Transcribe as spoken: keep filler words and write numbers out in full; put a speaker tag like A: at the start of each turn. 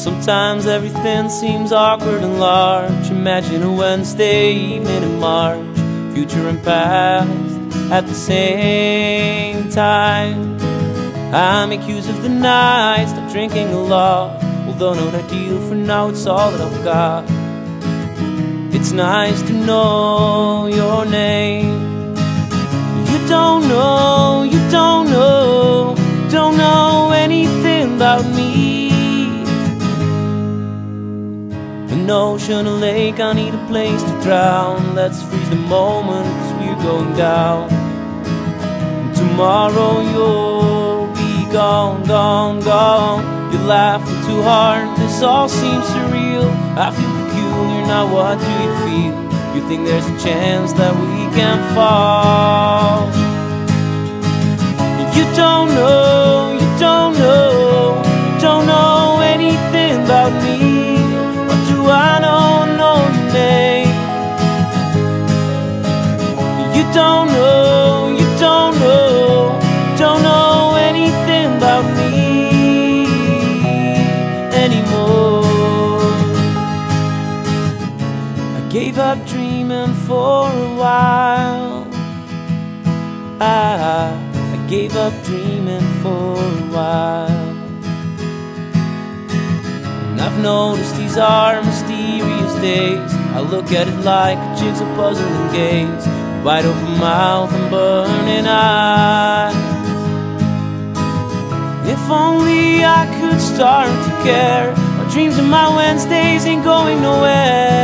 A: Sometimes everything seems awkward and large. Imagine a Wednesday evening in March, future and past at the same time. I make use of the night, stop drinking a lot, although not ideal for now, it's all that I've got. It's nice to know your name. You don't know, you don't know, you don't know anything about me. An ocean, a lake, I need a place to drown. Let's freeze the moment, 'cause we're going down. And tomorrow you'll be gone, gone, gone. You're laughing too hard, this all seems surreal. I feel peculiar, now what do you feel? You think there's a chance that we can fall? You don't know, you don't know, you don't know anything about me. What do I know, know your name? You don't know, you don't know, don't know anything about me anymore. I gave up dreaming for a while. I, I gave up dreaming for a while. And I've noticed these are mysterious days. I look at it like a jigsaw puzzle and gaze, wide open mouth and burning eyes. If only I could start to care. My dreams and my Wednesdays ain't going nowhere.